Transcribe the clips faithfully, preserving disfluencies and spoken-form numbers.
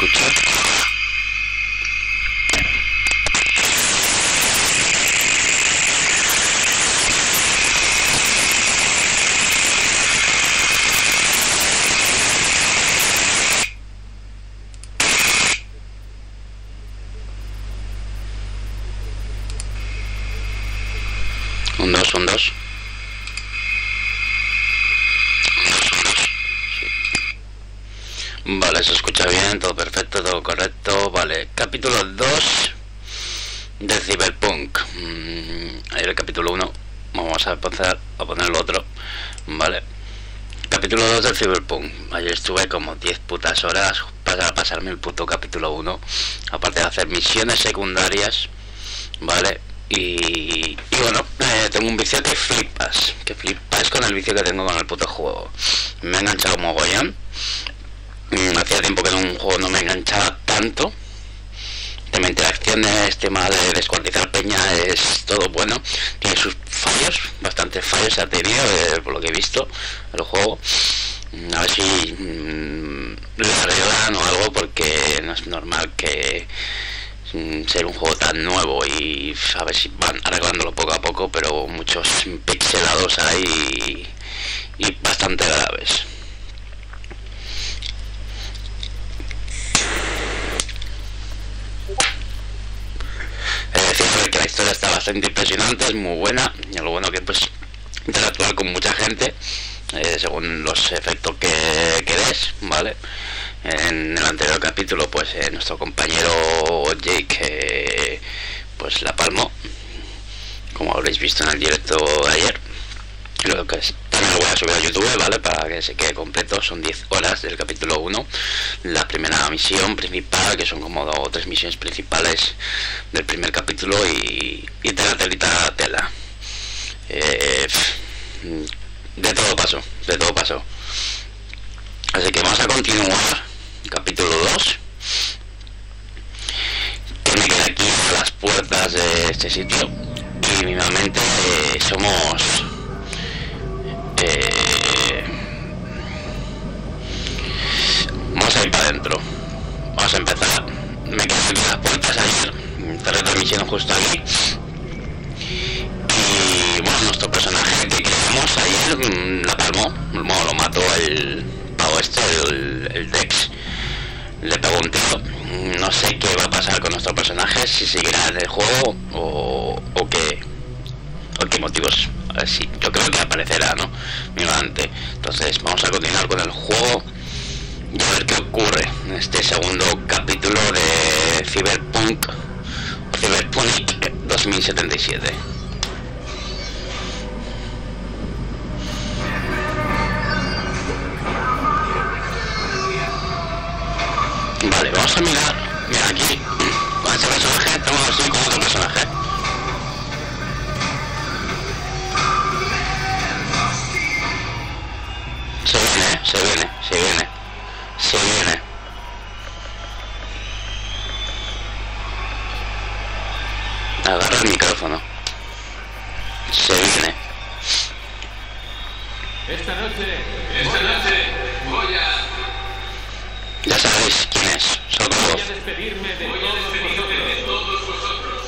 escucha. Un dos, un dos. Vale, se escucha bien, todo perfecto, todo correcto. Vale, capítulo dos de Cyberpunk. Mm, ahí el capítulo uno. Vamos a empezar a poner el otro. Vale. Capítulo dos del Cyberpunk. Ayer estuve como diez putas horas para pasarme el puto capítulo uno. Aparte de hacer misiones secundarias. Vale. Y, y bueno, eh, tengo un vicio que flipas. Que flipas con el vicio que tengo con el puto juego. Me ha enganchado mogollón. Hacía tiempo que en un juego no me enganchaba tanto. Tema interacciones, tema de descuartizar peña, es todo bueno. Tiene sus fallos, bastantes fallos ha tenido, eh, por lo que he visto el juego. A ver si mmm, lo arreglan o algo, porque no es normal que mmm, ser un juego tan nuevo, y a ver si van arreglándolo poco a poco, pero muchos pixelados hay y, y bastante graves. Que la historia está bastante impresionante, es muy buena, y lo bueno que pues interactuar con mucha gente eh, según los efectos que, que des, ¿vale? En el anterior capítulo pues eh, nuestro compañero Jake eh, pues la palmó, como habréis visto en el directo de ayer. Lo que es, también lo voy a subir a YouTube, ¿vale? Para que se quede completo. Son diez horas del capítulo uno. La primera misión principal, que son como dos o tres misiones principales del primer capítulo, y, y tela, telita, tela. Eh, de todo paso, de todo paso. Así que vamos a continuar. Capítulo dos. Que me quedé aquí a las puertas de este sitio. Y finalmente eh, somos... Eh, vamos a ir para adentro. Vamos a empezar. Me quedé aquí las puertas ayer. Cerré transmisión justo aquí. Y bueno, nuestro personaje que creamos ayer la palmó. Bueno, lo mató el pavo este, el, el Dex. Le pegó un tiro. No sé qué va a pasar con nuestro personaje, si seguirá en el juego o, o qué. ¿Por qué motivos? Así, yo creo que aparecerá, ¿no? Mirante. Entonces vamos a continuar con el juego y a ver qué ocurre en este segundo capítulo de Cyberpunk o Cyberpunk dos mil setenta y siete. Vale, vamos a mirar. Mira aquí, con este personaje tengo así con otro personaje. Se viene, se viene, se viene, se viene. Agarra el micrófono. Se viene. Esta noche, esta noche voy a... Ya sabéis quién es, Socorro. Voy a despedirme de voy a despedirme de todos vosotros.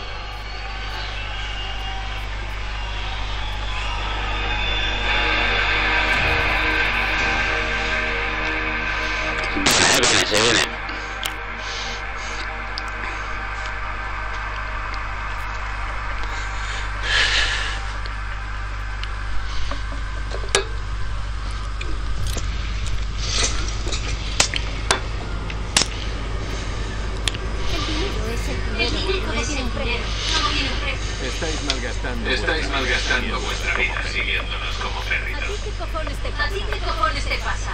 Viene, viene, se viene. Estáis malgastando. Estáis malgastando vuestra vida siguiéndonos como perritos. ¿A ti qué cojones te pasa? ¿A ti qué cojones te pasa?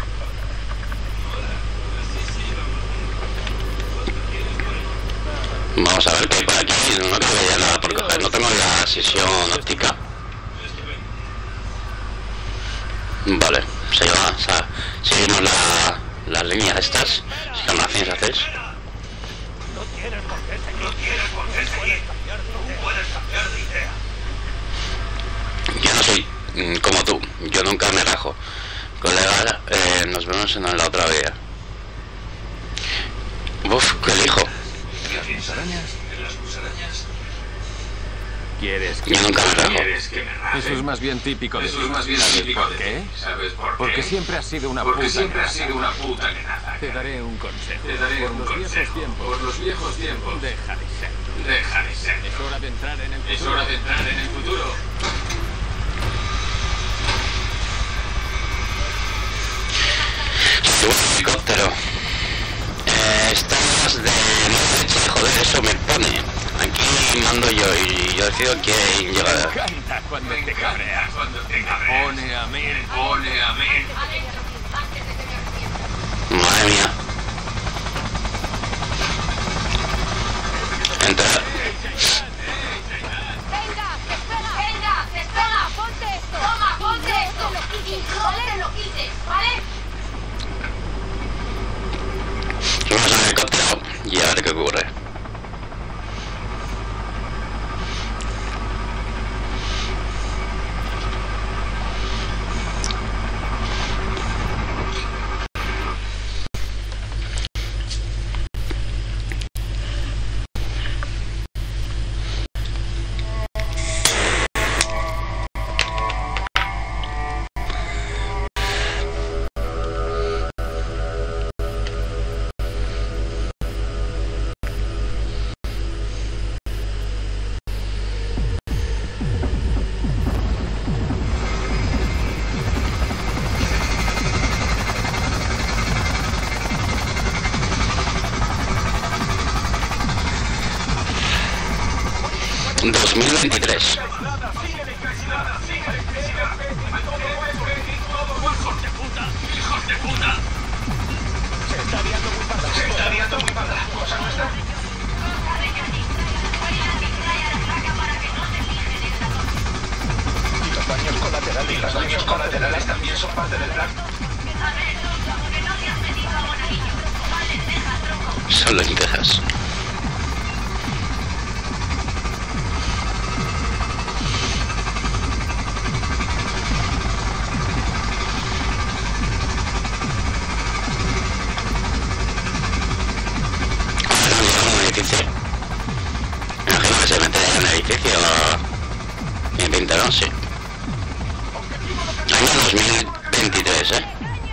Vamos a ver qué hay por aquí. No creo que haya nada por coger. No tengo la sesión óptica. Vale, se va, o sea, seguimos la, las líneas estas. Si no las tienes hacéis. No tienes por qué seguir. No tienes por qué seguir. Tú puedes cambiar de idea. Yo no soy mm, como tú. Yo nunca me rajo. Colega, eh, nos vemos en la otra vía. Uf, ¿qué elijo? ¿Las musarañas? ¿Las musarañas? ¿Quieres que Yo nunca me rajo. ¿Quieres que me raje? Eso es más bien típico de Eso ti. es más bien ¿Sabes típico por de qué? ti. ¿Sabes por qué? Porque siempre has sido una Porque puta siempre has nenaza. sido una puta nenaza. Te daré un consejo. Te daré Por un los viejos consejo. tiempos. Por los viejos tiempos. Deja de ser. Deja de ser. Es hora de entrar en el futuro. Es hora de entrar en el futuro. Un helicóptero. Eh, estamos de noche, joder, eso me pone. Aquí mando yo y yo decido quién Me llega. encanta cuando Me te encanta cabreas. cuando te cabreas. Pone a mí. Pone a mí. Madre mía. Entra. ¡Venga! ¡Espera! ¡Venga! ¡Espera! ¡Ponte esto! ¡Toma! ¡Ponte esto! ¡Y no te lo quites! ¿Vale? Vamos al helicóptero y a ver qué ocurre. dos mil veintitrés. ¡Hijos de puta! Se está liando muy parda. Se está liando muy parda. Cosa nuestra. Y los daños colaterales. Los daños colaterales también son parte del plan. Son lentejas. Edificio. Me imagino que se mete en el edificio. Me pinta, ¿no? Sí. Año dos mil veintitrés, ¿eh?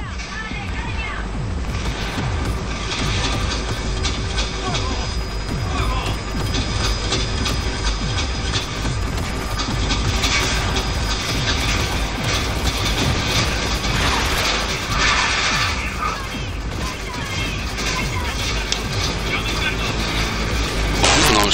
Vámonos.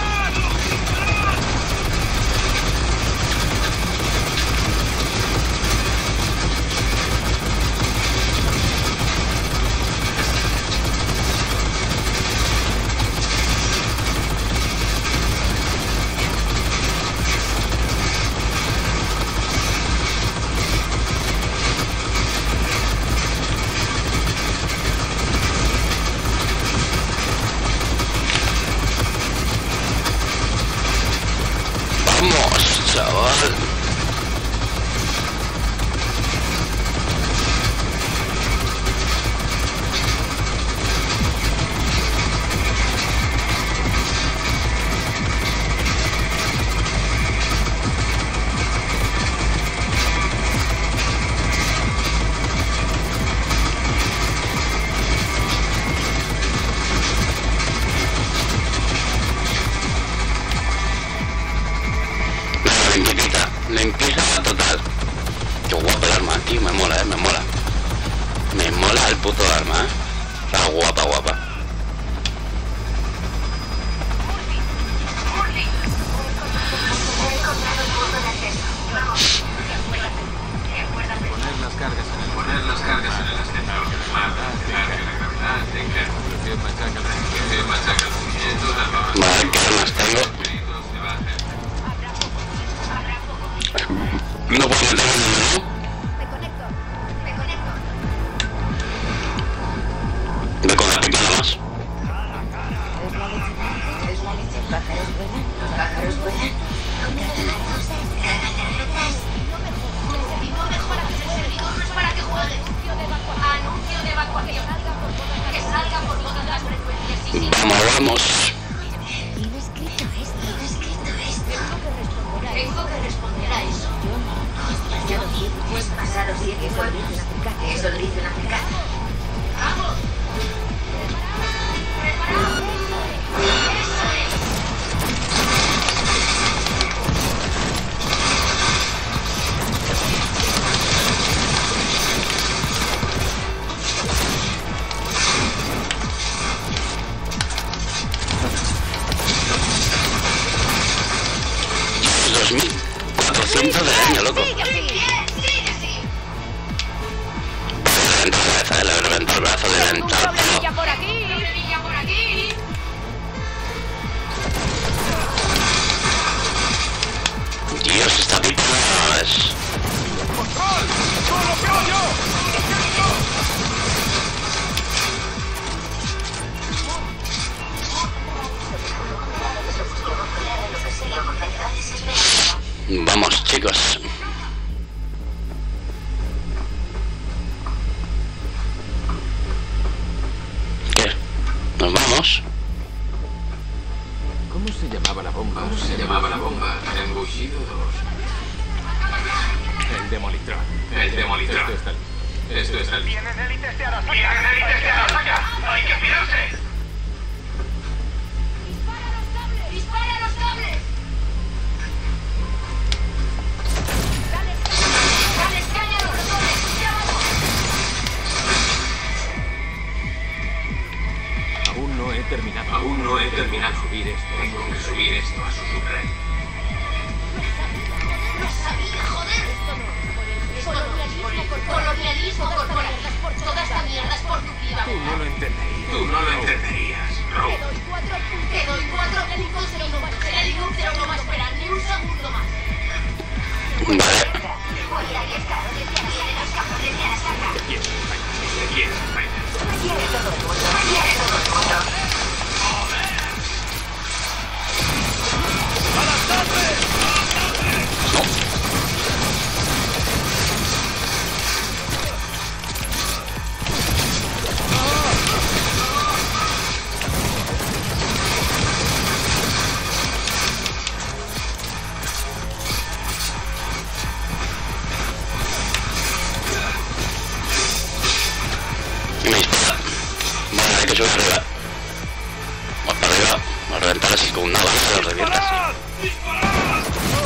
Vamos, chaval. Limpieza, limpieza total. Qué guapo el arma, tío, me mola, eh, me mola. Me mola el puto arma, eh. Está guapa, guapa. Poner las cargas en el Poner las cargas en el ascensor. que machaca la Que machaca el movimiento de la barra. Vale, ¿qué armas tengo? No puedo meter en el menú. Me conecto. Me conecto. Me con la pipa nada más. Anuncio de evacuación. Que salga por todas las frecuencias. vamos. Tiene escrito esto. Tiene escrito esto. Tengo que responder a eso. Yo no. Es pasado siete pueblos. Eso lo dice una pecata. ¡Vamos! ¡Preparados! ¡Eso es! dos mil cuatrocientos de daño, loco. Sigue así, sigue así. Le reventó la cabeza, le reventó el brazo, le reventó el Problemilla pelo. por aquí, problemilla por aquí. Dios, esta pipa es... ¡Control! ¡Solo quedo yo! ¡Solo quedo yo! Vamos, chicos. ¿Qué? ¿Nos vamos? ¿Cómo se llamaba la bomba? ¿Cómo se llamaba la bomba? Embushido dos. El demolitrón. El demolitrón. Esto está listo. Esto es el... ¡Vienen élites de Arasaka! ¡Vienen élites de Arasaka! ¡Hay que pirarse! ¡Dispara los cables! ¡Dale escaña a los ratones! ¡Ya vamos! Aún no he terminado. Aún no he terminado. Subir esto. Tengo que subir esto a su subred. ¡Lo sabía, joder! Colonialismo corporal. Colonialismo corporal. Toda esta mierda es por tu piba. Tú no lo entenderías. Tú no lo entenderías, Row. Te doy cuatro puntos. Te doy cuatro puntos. El helicóptero no va a esperar ni un segundo más. Vale. Voy a arriesgar. Tiene los campos de Arasaka. ¿Te quieres, Spider? Quiere todo el mundo. Quiere todo el mundo. Me dispara. Vale, hay que subir arriba. Vamos para arriba. Vamos a reventar así con una bala, lo revienta así.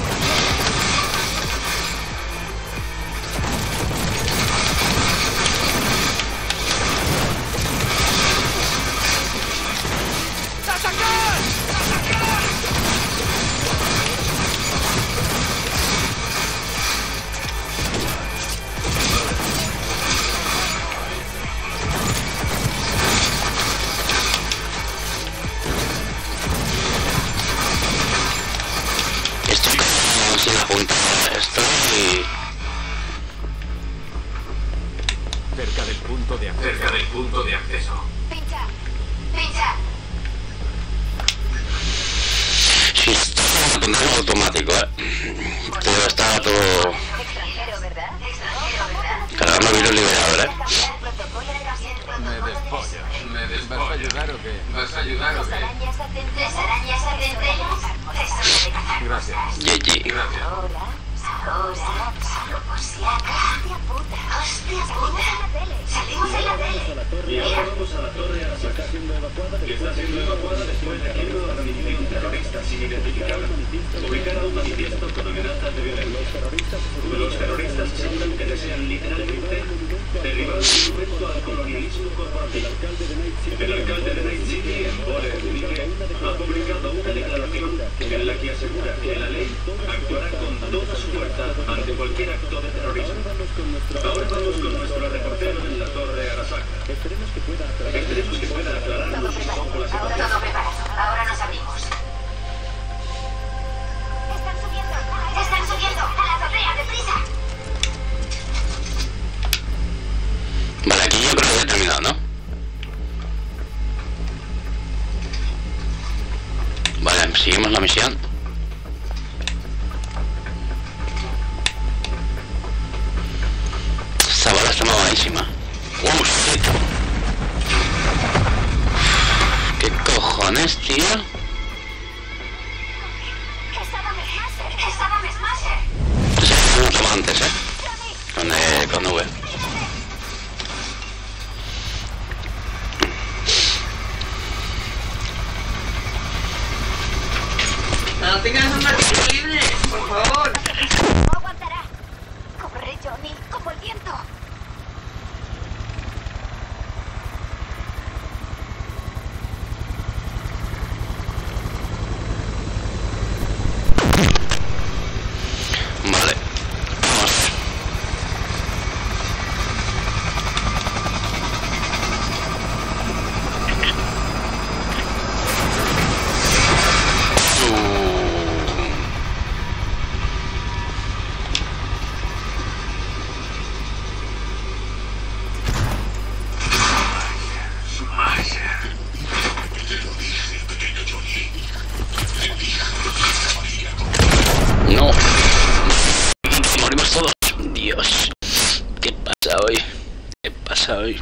Estoy como sin la punta. Estoy... Cerca del punto de acceso. Cerca del punto de acceso. Pincha. Pincha. Sí, está apuntando automático, eh. Todo está todo... Extranjero, ¿verdad? Extranjero, ¿verdad? Cargando virus liberador, eh. Me despollo. Me ¿Vas a despolla. ayudar o qué? ¿Vas a ayudar o qué? Arañas atentelas. Arañas atentelas. Tesoro de cazar. Gracias. G G. Gracias. Ahora, ahora, solo por si acaso. Hostia puta. Hostia puta. Salimos en la tele. Mira. Vamos a la torre Arasaka. Está siendo evacuada después de que una organización terrorista sin identificar publicara un manifiesto con amenazas de violencia. Los terroristas aseguran que desean literalmente derribar el monumento al colonialismo corporativo. El alcalde de Night City, Embole Unique, ha publicado una declaración en la que asegura que la ley actuará con toda su fuerza ante cualquier acto de terrorismo. Ahora vamos con nuestro reportero en la torre Arasaka. Esperemos que pueda aclararnos un poco la Ahora situación. todo preparado. Ahora nos abrimos. Están subiendo. Están subiendo. A la azotea, deprisa. Vale, aquí yo creo que he terminado, ¿no? Vale, seguimos la misión. Esta bala está mamadísima. ¡Oh, shit! ¡Qué cojones! cojones, tío? ¡Es Adam Smasher! ¡Es Adam Smasher! Ese que hemos tomado antes, ¿eh? Con, eh, con V. ¡No tengas un martillo libre! ¡Por favor! ¡No aguantará! ¡Corre, Johnny! ¡Como el viento! Vale. Vamos. No. Morimos todos. Dios. ¿Qué pasa hoy? ¿Qué pasa hoy?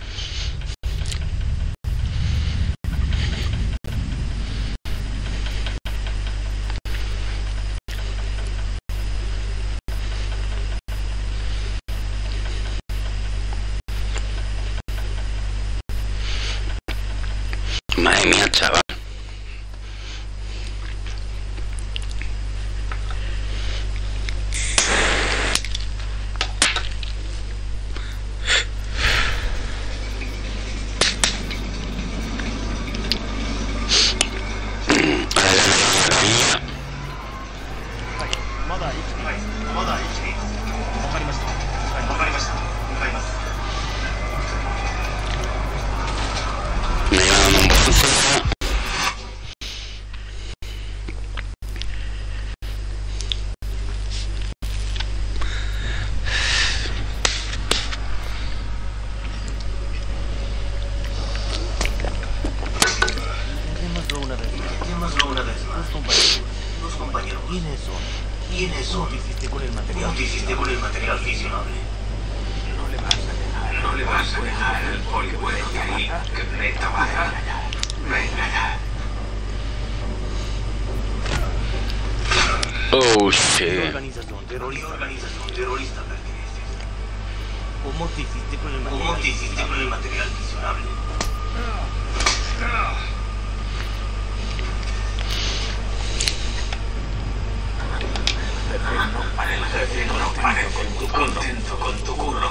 Madre mía, chaval. Me llevan un bolso. Démoslo una vez más. Démoslo una vez más. Dos compañeros. Dos compañeros. ¿Quiénes son? ¿Quiénes son? ¿Cómo te hiciste con el material? ¿Cómo te hiciste con el material fisionable? No le vas a dejar. No le vas a dejar el polibueno de ahí, que neta baja. Venga ya. Oh, ¿Qué shit. organización ¿A qué terrorista? organización terrorista perteneces? ¿Cómo te hiciste con el ¿Cómo material? te hiciste con el material fisionable? El jefe no parece muy contento con tu curro.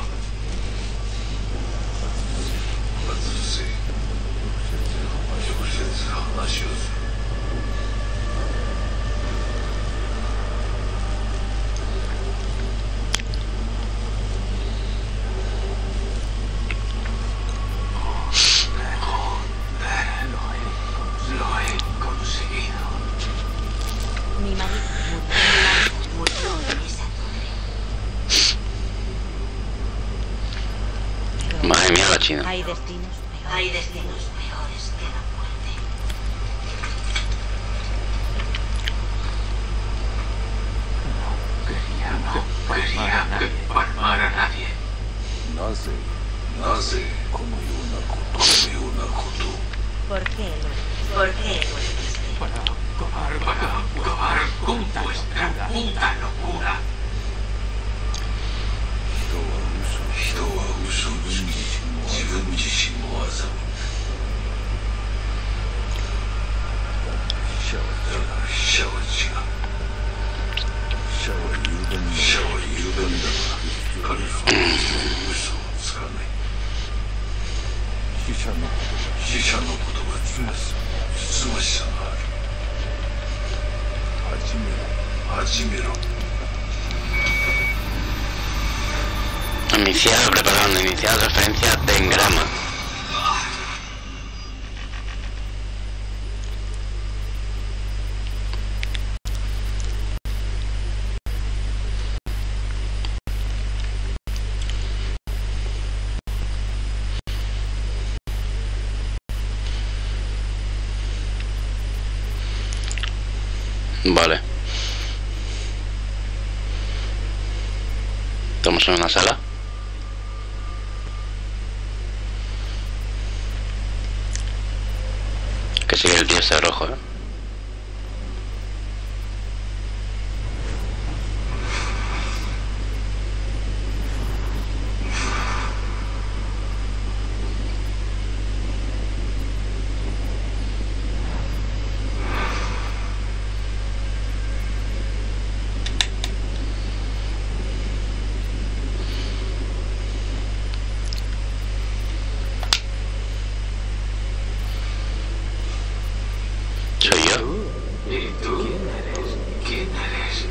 Lo he conseguido. Mi marido murió en esa torre. Madre mía, la china. Hay destinos peores. Hay destinos peores que la muerte. Quería que palmar a nadie. なぜ No sé. このようなことこのようなこと ¿Por qué lo ¿Por qué lo hiciste? Para acabar, para acabar con vuestra puta locura. 人は嘘人は嘘に自分自身も欺く死者は死者は違う死者は有限だ死者は有限だが彼らは嘘をつかない死者の死者のことがつつましつつましさがある始めろ始めろ Iniciar, preparando, iniciar referencia de engrama. Vale. Estamos en una sala. Ok. que sigue el tío ese rojo, ¿eh? Soy yo. ¿Y tú? ¿Quién eres? ¿Quién eres?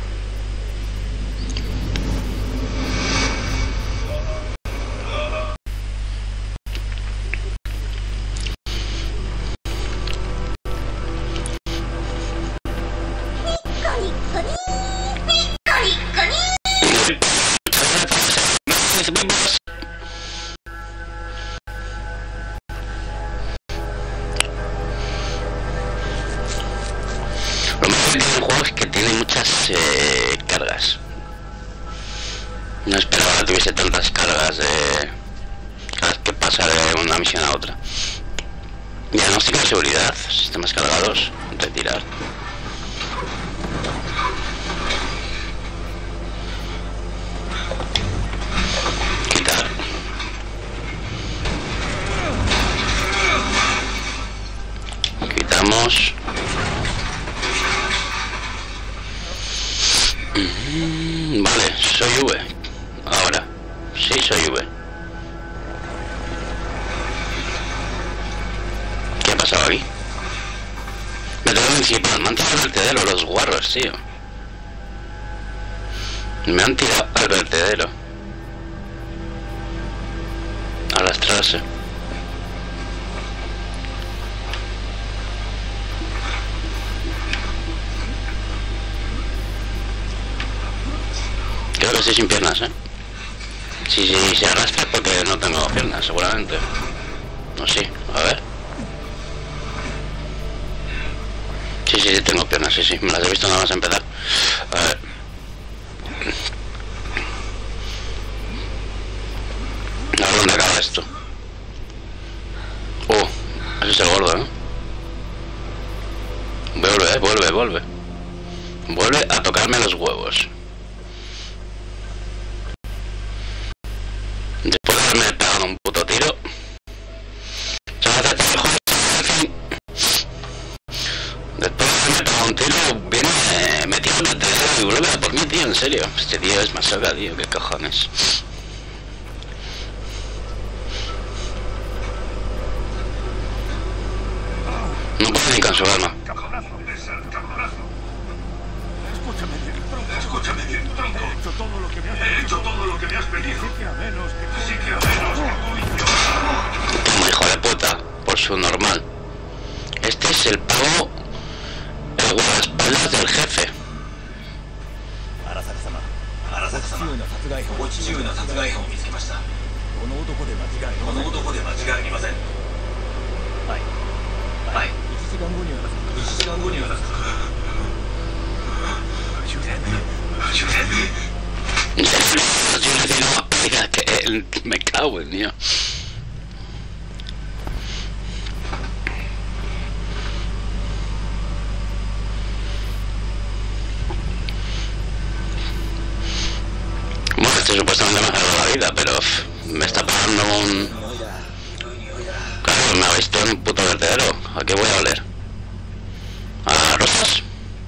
Lo malo que tiene el juego es que tiene muchas eh, cargas. No esperaba que tuviese tantas cargas de cada vez que pasa de una misión a otra. Diagnóstico de seguridad, sistemas cargados, retirar. Quitar. Quitamos. Mm, vale, soy V. Ahora, sí soy V. ¿Qué ha pasado aquí? Me tengo principal, me han tirado al vertedero los guarros, tío. Me han tirado al vertedero. Arrastrarse. Creo que estoy sin piernas, ¿eh? Si sí, sí, se arrastra porque no tengo piernas, seguramente. No, sí, a ver. Sí, sí, sí, tengo piernas, sí, sí, me las he visto nada más empezar. A ver. A ver dónde acaba esto. Oh, ese es el gordo, ¿no? Vuelve, vuelve, vuelve. Vuelve a tocarme los huevos. Después de haberme pegado un puto tiro. Después de haberme pegado un tiro, viene eh, metido en el vertedero y vuelve a por mí, tío, en serio. Este tío es masoca, tío, qué cojones. No puedo ni con su arma. Escúchame bien, tronco. Escúchame bien, tronco. He hecho todo lo que me has He hecho todo lo que me has pedido. Así que a menos que... Así que a menos que tú y yo... Como hijo de puta, por su normal. Este es el pavo, el guardaespaldas del jefe. 荒坂様、荒坂様、殺害犯、 ご自由な殺害犯を見つけました。 この男で間違いこの男で間違いありません。 はいはい。 いちじかんごにはいちじかんごにはなく。 終点終点 Yo le digo más pega que él, me cago en Dios. Bueno, este supuestamente me ha salvado la vida, pero me está pagando un... Claro, me ha visto en un puto vertedero. ¿A qué voy a oler? ¿A rosas?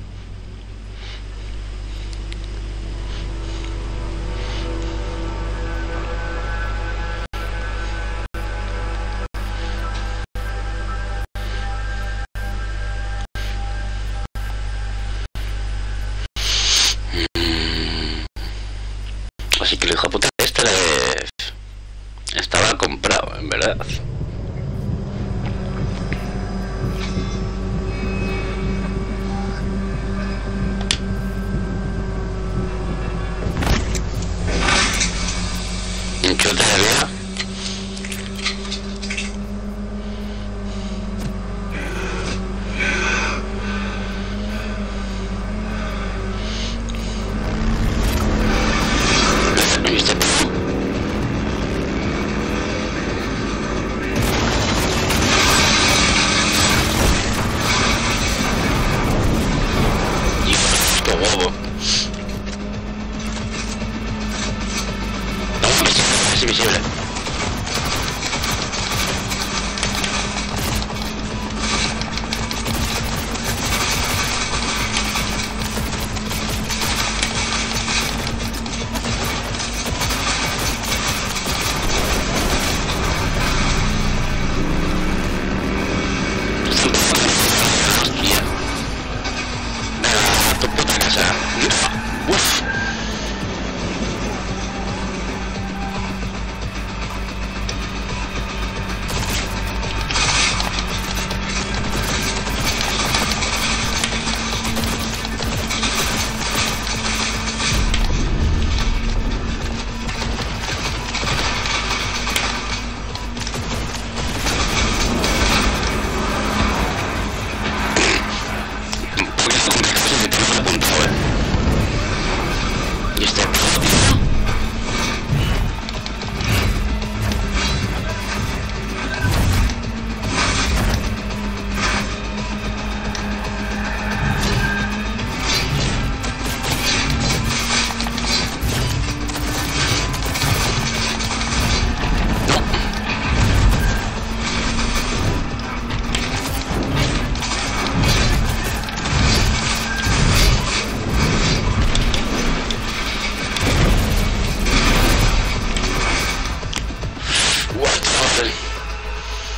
Así que el hijo de puta este le... estaba comprado, en verdad. Un chute de vida.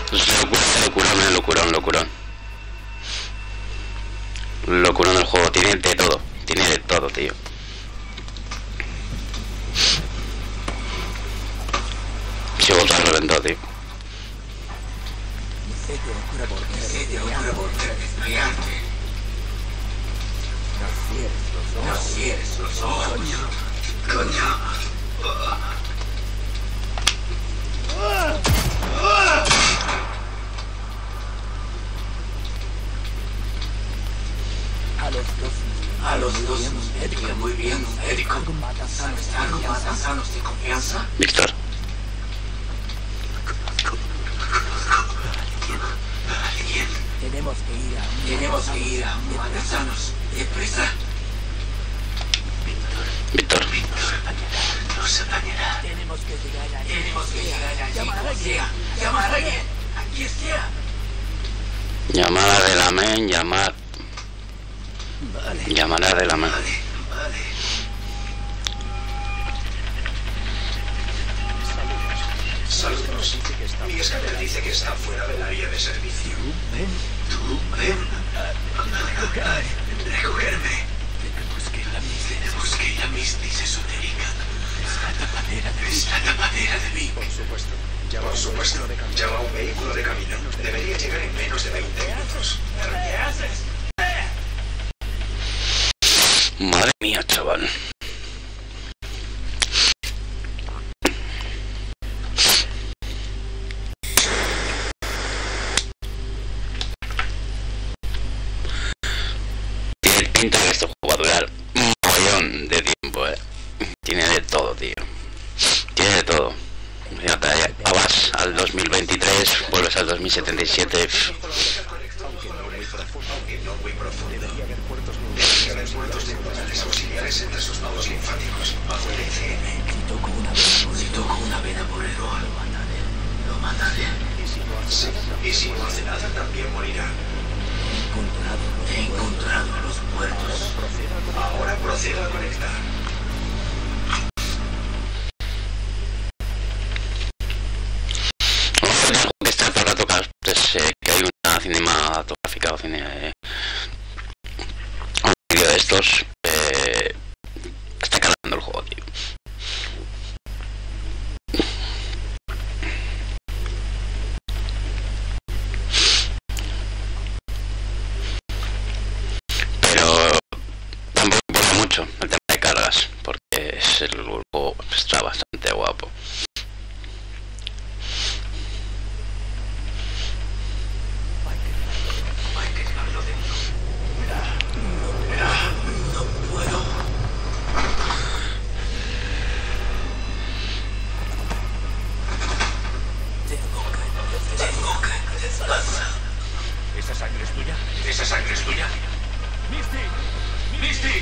Locurón, locurón, locurón. Locurón del juego, tiene de todo. Tiene de todo, tío. Sigo usando lento, tío. No cierres los ojos. Coño. A los dos. A los dos nos iría muy bien un médico. ¿Algo mata sanos de confianza? Víctor. Alguien. Tenemos que ir a Tenemos que ir a un matasanos. Deprisa. Víctor. No se apañará. Tenemos que llegar allí. Tenemos que llegar allí. Llamar a como alguien. sea. Llamar a alguien. Aquí sea. Llamada de la men, llamar. Vale. Llamará de la men. Vale, vale. Saludos. Mi escáner dice que está fuera del área de servicio. Ven. Tú, ven. Recogerme. Tenemos que ir a mis Tenemos que ir a Mistis esotérica. Es la tapadera de Es la tapadera de mí. Por supuesto. Por supuesto. Llama a un vehículo de camino. Debería llegar en menos de veinte minutos. ¿Pero qué haces? Madre mía, chaval. Tiene pinta que esto va a durar un montón de tiempo, eh. Tiene de todo, tío. Tiene de todo. Fíjate, ya vas al dos mil veintitrés, vuelves al dos mil setenta y siete. Aunque no muy profundo. Aunque no muy profundo. Debería haber puertos neuronales auxiliares entre sus nodos linfáticos. Bajo el E C M. Si toco una vez por Si toco una vena por error, lo mataré. Lo mataré. Sí, y si no hace nada, también morirá. he encontrado los He encontrado a los muertos. Ahora procedo a conectar. Que está todo el rato pues, eh, que hay una cinematográfica o cine eh, un vídeo de estos eh, está calando el juego, tío. Pero tampoco importa mucho el tema de cargas porque es el juego está bastante guapo. Hay que llevarlo dentro. No puedo. tengo que Tengo que descansar. ¿Esa sangre es tuya? ¿Esa sangre es tuya? ¡Misty! ¡Misty!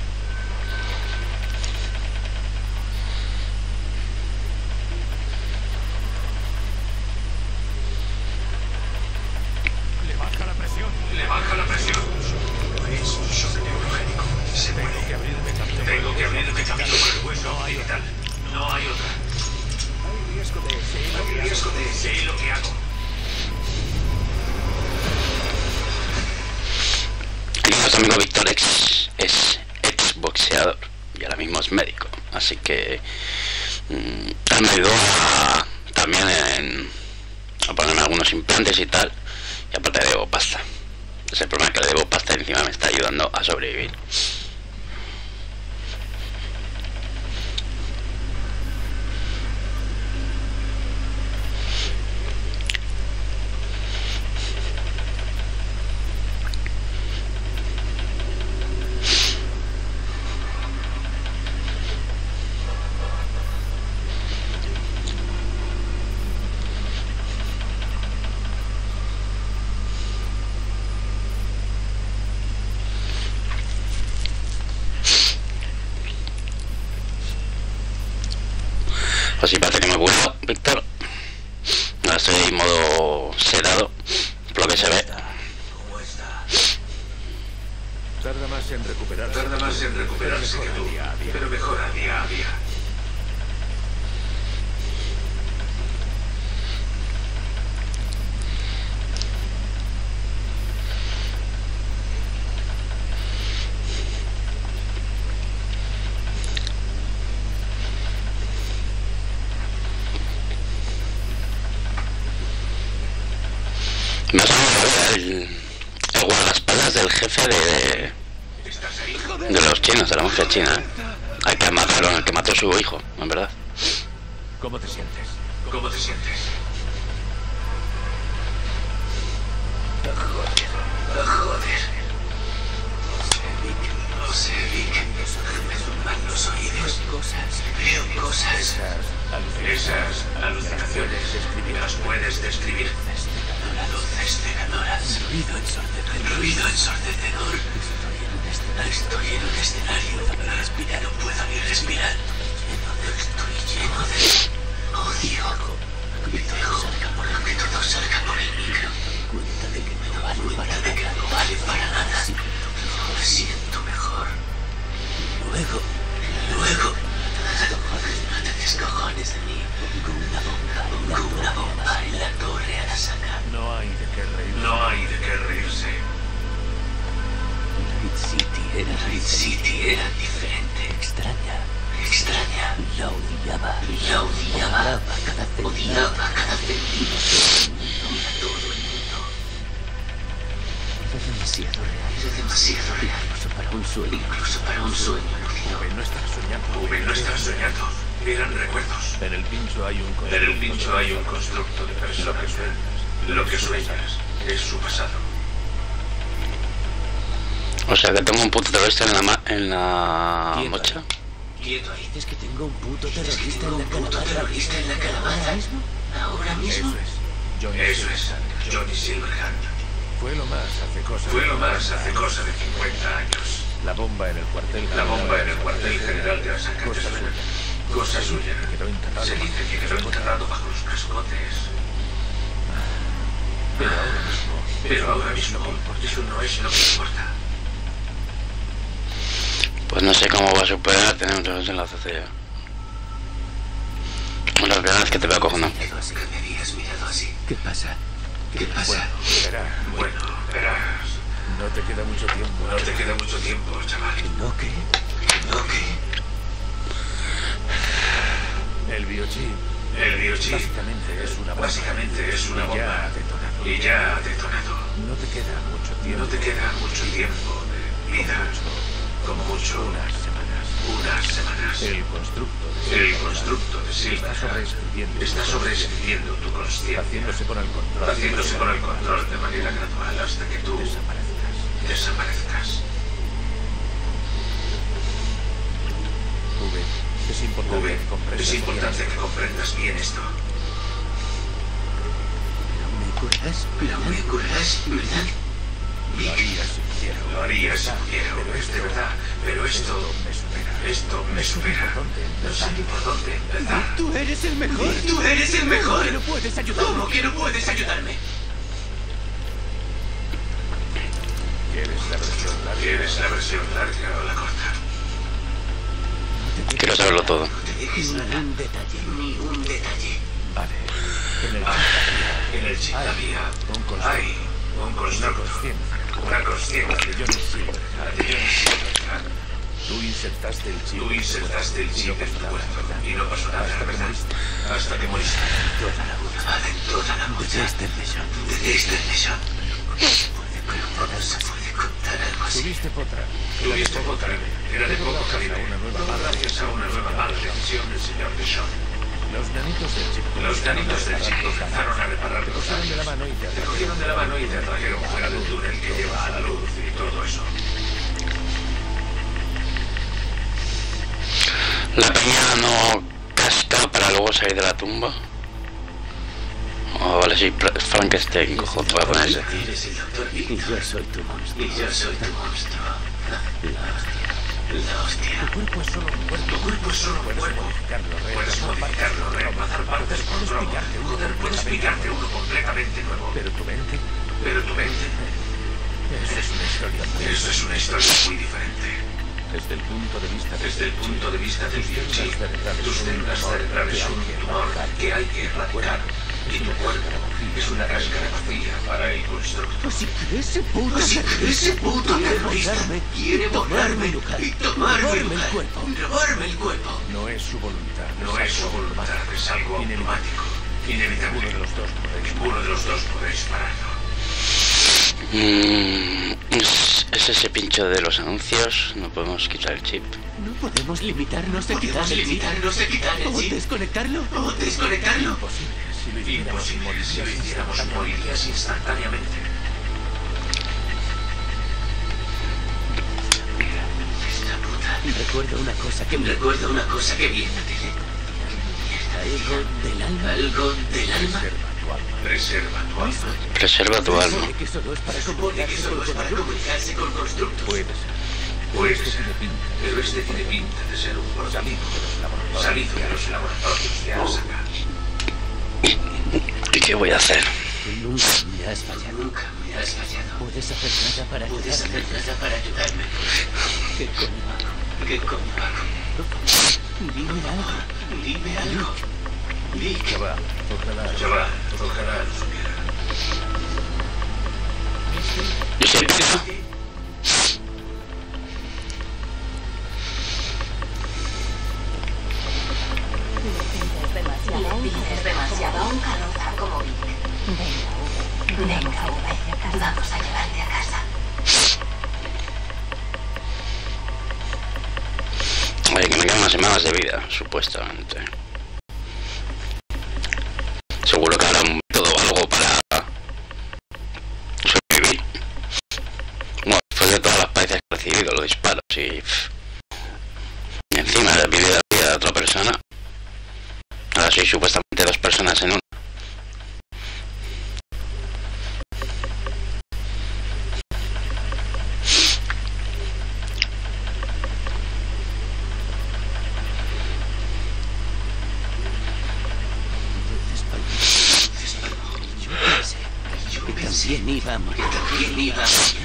¡Le baja la presión! Le baja la presión. Es un shock neurogénico. Se Tengo muere. que abrirme camino. Tengo que abrirme camino por el hueso occipital. No hay otra. Hay riesgo de... Hay riesgo de... Sé lo que hago. Y nuestro amigo Víctor ex, es ex boxeador y ahora mismo es médico, así que mmm, él me ayudó a, también en, a ponerme algunos implantes y tal, y aparte le debo pasta. Es el problema, que le debo pasta y encima me está ayudando a sobrevivir. Pues sí, parece que me he curado, Víctor. Ahora estoy en modo sedado, por lo que se ve. ¿Cómo está? Tarda más en recuperarse. Tarda más en recuperarse que tú, Día a día. pero mejora día a día. Me ha salido el, el guardaespaldas del jefe de, de los chinos, de la mafia china, ¿eh? Al que mataron, al que mató a su hijo, en verdad. ¿Cómo te sientes? ¿Cómo te sientes? Joder. Joder. No sé, Vic. Me zumban los oídos. Cosas. Veo cosas. Esas alucinaciones. Esas alucinaciones. ¿Me las puedes describir? Luces cegadoras. Ruido ensordecedor. Ruido ensordecedor. Estoy en un escenario. Estoy en un escenario. No respirar, no puedo ni respirar. Estoy lleno de odio. Que todo salga por el, que todo salga por el micro. Cuenta de que no vale para Cuenta de que no vale para nada. Me siento mejor. Luego, Luego, no te descojones de mí. pongo una bomba en la Pongo una torre. bomba en la torre a la saca. No hay de qué reír. No hay de qué reírse. Night City era Night City era diferente. extraña. Extraña. La odiaba. La odiaba. Odiaba cada centavo. Odiaba cada centímetro. A todo el mundo. Era demasiado real. Era demasiado real. Incluso para un sueño. Incluso para un sueño lúcido. Ube, no estás soñando. Ube, no estaba soñando. Eran recuerdos. En el pincho hay un En el pincho hay un constructo de personas. Lo que sueñas es su pasado. O sea que tengo un puto terrorista en la, ma en la Quieto mocha. Quieto ahí. Dices que tengo un puto Es que terrorista tengo en un la puto calabaza. terrorista en la calabaza. ¿Ahora mismo? ¿Ahora mismo? Eso es. Johnny Eso es. Silverhand. Johnny Silverhand. Fue lo más hace cosas. Fue lo más hace cosa de cincuenta años. La bomba en el cuartel. La bomba en el cuartel general de Asaka. Cosa suya. Cosa suya. Quedó enterrado. Se dice que quedó enterrado bajo los cascotes. Pero ahora mismo. Pero ahora mismo eso no es lo que importa. Pues no sé cómo va a superar tener un terrorista en la azotea. Bueno, la primera vez que te veo cojonado. Que me habías mirado así. ¿Qué pasa? ¿Qué pasa? Verá, Bueno, verás. no te queda mucho tiempo. No te queda mucho tiempo, chaval. ¿No qué? ¿No qué? El biochip El biochip básicamente es una bomba. básicamente es una Y ya bomba. ha detonado. Y ya ha detonado. No te queda mucho tiempo. No te queda mucho tiempo de vida. Como mucho Unas semanas. unas semanas. El constructo de El Silverhand constructo de está Silverhand sobreescribiendo. está tu sobreescribiendo tu consciencia, haciéndose con el control. haciéndose con el control de manera gradual hasta que tú Desaparezcas. desaparezcas. V, es importante V, que comprendas es importante bien que comprendas bien esto. ¿Me curas? Pero me curarás, ¿verdad? Lo haría si pudiera. Lo haría si pudiera, es de verdad, pero esto, me supera. esto me supera. No sé ni por dónde empezar. ¡Tú eres el mejor! ¡Tú eres el mejor! ¿Que no puedes ayudarme? ¿Cómo que no puedes ayudarme? ¿Quieres la versión larga? ¿Quieres la versión larga o la corta? Quiero saberlo todo. No te dejes nada, Ningún detalle. ni un detalle. Vale. En el Ah, en el chip había un constructo. hay un una constructo, conciencia. una consciente De Johnny Silverhand. la de Johnny Silverhand. Tú insertaste el chip. Tú insertaste el chip en tu cuerpo y no pasó nada, Hasta que ¿verdad? moriste. Hasta que moriste. Toda la boda. Adentro de la De bocha Destination. de Destination. Pero no se puede contar algo así. Tuviste potra. Tuviste poco calibre. Era de poco calibre. Una nueva Todo gracias a una nueva mala decisión del señor Deschamps. Los nanitos del chip. Los danitos del chip comenzaron a reparar Te los cogieron de la daños. mano y te Te cogieron de la mano y te trajeron fuera del túnel que lleva a la luz y todo eso. La peña no casca para luego salir de la tumba. Oh, vale, sí, Frankenstein, cojo, te voy a poner ese. Eres el doctor Y Victor. yo soy tu monstruo. Y yo soy tu monstruo. La hostia. La hostia. Tu cuerpo es solo un cuerpo. Tu cuerpo es solo un Puedes cuerpo. modificarlo, Puedes modificarlo, reemplazar partes por Puedes otro. picarte uno Joder, puedes completamente picarte nuevo. uno completamente nuevo. Pero tu mente, Pero tu mente, eso es una historia muy eso es una historia muy diferente. Desde el punto de vista del Desde el punto de vista del biochip, tus células cerebrales son un tumor que hay que erradicar. Y tu cuerpo es una cáscara vacía para el constructo. Pues si ese puto Pues si ese puto terrorista borrarme, quiere borrarme mi lugar, y tomar mi robarme el lugar, cuerpo. robarme el cuerpo. no es su voluntad. No es su voluntad, es algo automático, Ninguno inevitable. de los dos podéis. Ninguno de los dos podéis pararlo. Mm, es, es ese pincho de los anuncios. No podemos quitar el chip. No podemos limitarnos a quitar Podemos el chip. limitarnos a quitar el O chip. desconectarlo. O desconectarlo. Imposible. Si lo hiciéramos, Imposible. Si lo hiciéramos, morirías instantáneamente. Esta puta. Recuerdo una cosa que me Recuerda una cosa que viene de algo del alma. algo del alma. Preserva tu alma. Preserva tu alma. Supone que solo es para Supone que comunicarse solo con es para constructos. comunicarse con constructos. puede ser. Puede Esto ser, tiene pinta. pero este tiene pinta de ser un Salido prototipo. de los laboratorios. Salido de los laboratorios de Arasaka. ¿Y qué voy a hacer? Tú nunca me has fallado. Nunca me has fallado. Puedes hacer nada para Puedes ayudarme. hacer nada para ayudarme. ¿Qué coño hago? ¿Qué coño hago? Dime algo. Dime algo. Dick. Chaval, ojalá. Chaval, ojalá lo supiera. ¿Y si empieza? Le pides demasiado a un carroza como Vic. Venga, V, vamos a llevarte a casa. Oye, que me quedan unas semanas de vida, supuestamente. Seguro que habrá un método o algo para sobrevivir. Bueno, después de todas las palizas que he recibido, los disparos y... pff, y encima de vivir la vida de otra persona. Ahora soy supuestamente dos personas en una. Que también iba a morir. También iba a morir.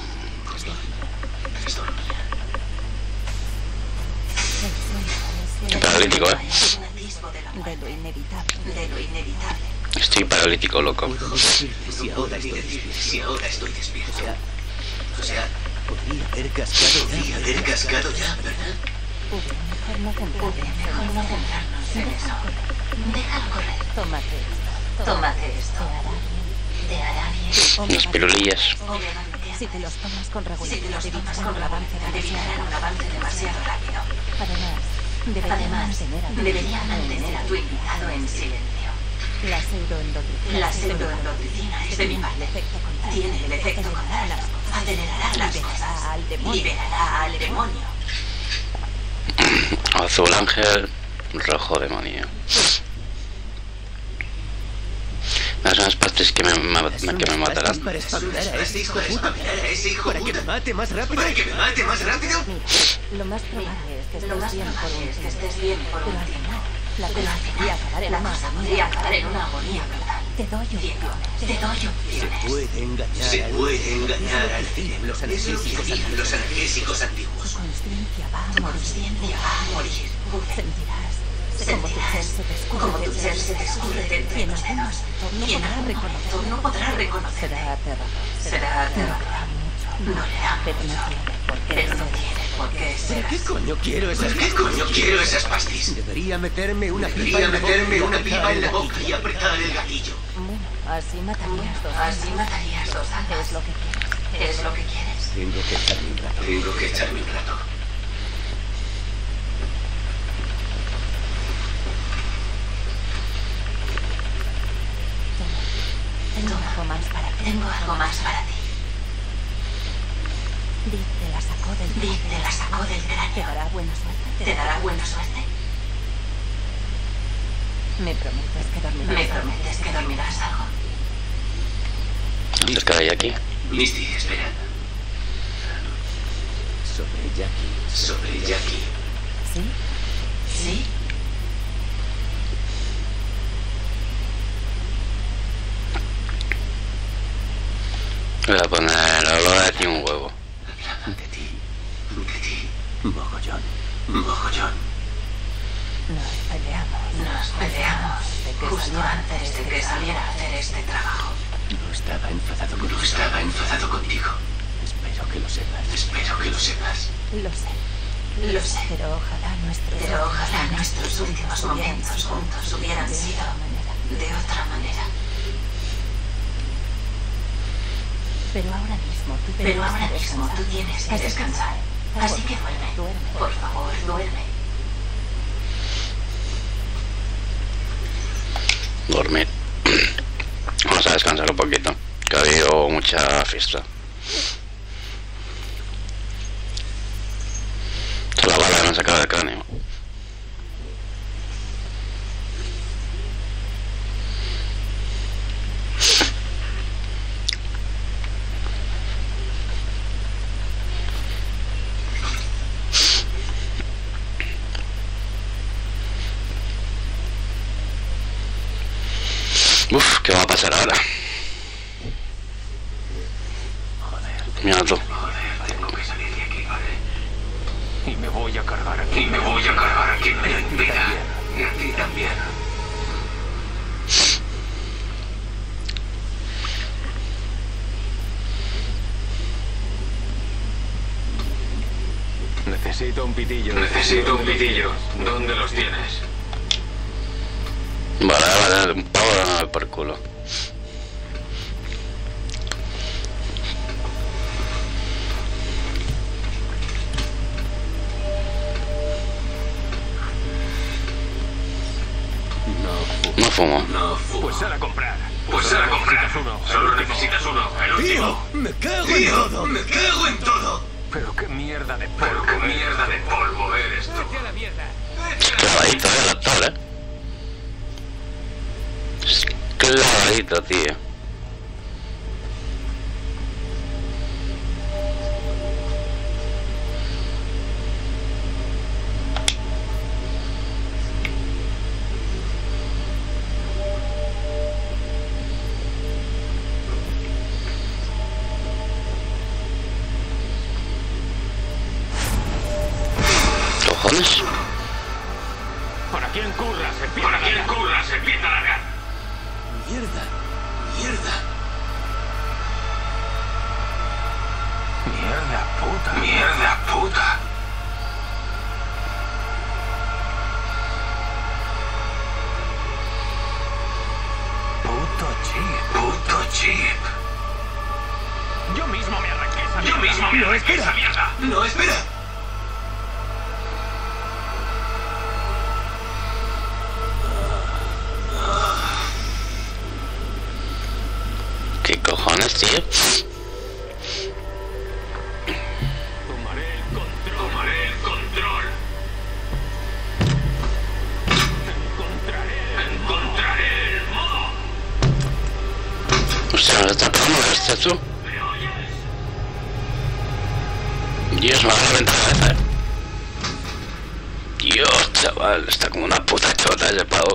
Estoy paralítico, ¿eh? Un atisbo de la muerte, De lo inevitable. de lo inevitable. Estoy paralítico, loco. Puedo decirte si No ahora podría estoy decir despierto. si ahora estoy despierto. O sea, O sea, podría haber cascado ya. podría haber cascado ya, ¿verdad? Mejor no V, centrarnos. mejor no centrarnos en eso. Déjalo correr. Tómate esto. Tómate esto. Te hará bien. Unas pirulillas. Obviamente. Si te los tomas con Si te regularidad, los tomas evitarán con el avance regularidad, demasiado evitarán un avance demasiado rápido. Además, deberían Además, mantener a tu debería invitado en mantener a tu invitado en silencio. La pseudoendocrina. La pseudoendocrina es de mi Tiene el padre. efecto contrario. Tiene el efecto contrario. Acelerará las cosas. al demonio. Liberará al demonio. Azul ángel, rojo demonio. Las unas partes que me, ma- Es que me unas matarán. pastas para espabilar a ese hijo puta. Para ese hijo Para que me puta. mate más rápido. Para que me mate más rápido. Mira, lo más probable es que Lo estés más bien por probable un es que tiempo. estés bien por Pero un al tiempo. final, la Pero cosa al podría final, acabar en la una cosa agonía. podría acabar en una agonía brutal. Te doy Ciego, opciones. te doy Se opciones. puede engañar Se al puede engañar al cerebro. Los cerebro. Es lo que analgésicos dicen los antiguos. analgésicos Tu antiguos. conciencia va a Tu morir. conciencia va a morir. Sentirás como tu ser Sentirás se descubre como tu dentro ser de se ti. descubre Y entre en tus algún dedos. momento no Y en podrás algún momento reconocer. no podrás reconocer. Será aterrador. Será aterrador. Dolerá mucho. Dolerá Pero no mucho. tiene por qué Pero no ser. tiene por qué ser ¿Para qué así. coño quiero esas ¿Por qué coño quiero esas pastis? Debería meterme una pipa Debería en la boca meterme y una apretar pipa en la el boca y gatillo. apretar el gatillo. Bueno, así matarías dos Así almas. matarías dos almas. Es lo que quieres. Es lo que quieres. Tengo que echarme un rato. Tengo que echarme un rato. Tengo algo más para ti. Tengo algo más para ti. Dick te la sacó del Dick te la sacó del Te cráneo. dará buena suerte. ¿Te dará buena suerte? Me prometes que dormirás. ¿Me prometes que dormirás algo? Cerca de ahí aquí. Misty, espera. Sobre Jackie. Sobre Jackie. ¿Sí? ¿Sí? Voy a poner la olor de ti un huevo. De ti. De ti. Mogollón. Mogollón. Nos peleamos. Nos peleamos De que justo saliera a hacer antes de este que trabajo. saliera a hacer este trabajo. No estaba enfadado No contigo. estaba enfadado contigo. Espero que lo sepas. Espero que lo sepas. Lo sé. Lo sé. Pero ojalá nuestros Pero ojalá últimos nuestros últimos momentos juntos hubieran de sido otra manera. de otra manera. Pero ahora mismo tú Pero tienes ahora que mismo tú descansar. tienes que descansar. Así que duerme. Duerme. Por favor, duerme. Dormir. Vamos a descansar un poquito, que ha habido mucha fiesta. Es la bala que me sacaba del cráneo. Uf, ¿qué va a pasar ahora? Mira tú. Joder, tengo que salir de aquí, ¿vale? Y me voy a cargar aquí. Y me voy a cargar aquí en vida. Y a ti también. Necesito un pitillo. Necesito un pitillo. ¿Dónde los tienes? Vale, vale, un pavo no, por culo. No fumo. No fumo. Pues sal a comprar. Pues sal a comprar. Necesitas uno. Solo necesitas uno. El último. me cago Tío, me cago en todo. Pero qué mierda de Pero polvo. qué mierda de polvo eres tú. Vete a la mierda. Clavadito, eh, el actor, eh. Es clavadito, tío. ¿Cojones? ¿Para quién curras? Empieza ¿Para a quién largar. curras? Empieza a largar. Mierda. Mierda. Mierda puta. Mierda puta. Puto chip. Puto chip. Yo mismo me arranqué esa Yo mierda. mismo me No, arranqué espera. esa mierda. No, espera. ¿Qué cojones, tío? Tomaré el control. Tomaré el control. Encontraré. Encontraré el modo. Hostia, ¿me está pegando este tú? ¿Me oyes? Dios, me va a reventar la cabeza, eh. Dios, chaval, está como una puta chota ese pavo.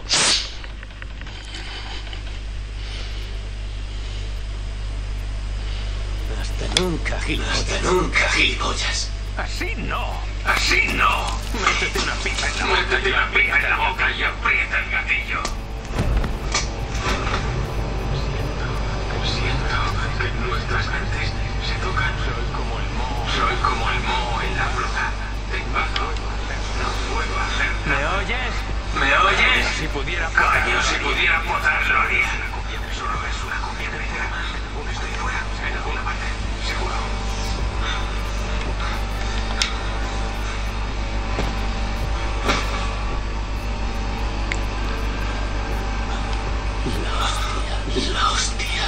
Hasta nunca, gilipollas. Hasta nunca, gilipollas. Así no. Así no. Métete una pipa en la boca. Métete la pipa en la boca y aprieta el gatillo. Siento que nuestras mentes se tocan. Soy como el moho. Soy como el moho en la flota. Te paso. No puedo hacer ¿Me nada. oyes? ¿Me oyes? Si pudiera Coño, si pudiera poder lo haría. Solo es una copia de vida. Estoy fuera, en alguna parte, seguro. La hostia.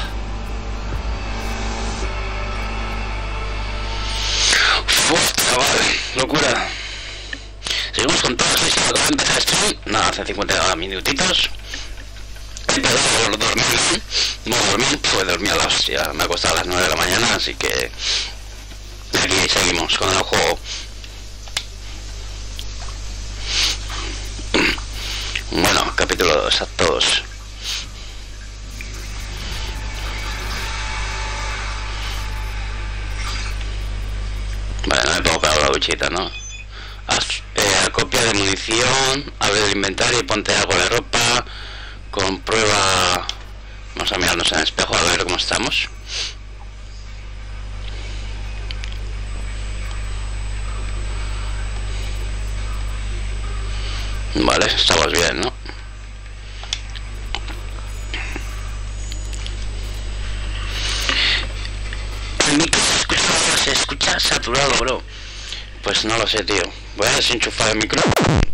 Uf, chaval, locura. Seguimos con todos los que de empezar stream. Nada, hace cincuenta minutitos. He empezado por dormir. No dormir, pues dormí a la hostia. Me he acostado a las nueve de la mañana, así que aquí seguimos con el juego. Bueno, capítulo dos, acto dos. Vale, no me puedo pegar la duchita, ¿no? Haz eh, copia de munición, abre el inventario y ponte algo de ropa. Comprueba. Vamos a mirarnos en el espejo a ver cómo estamos. Vale, estamos bien, ¿no? saturado, bro. Pues no lo sé, tío. Voy a desenchufar el micrófono.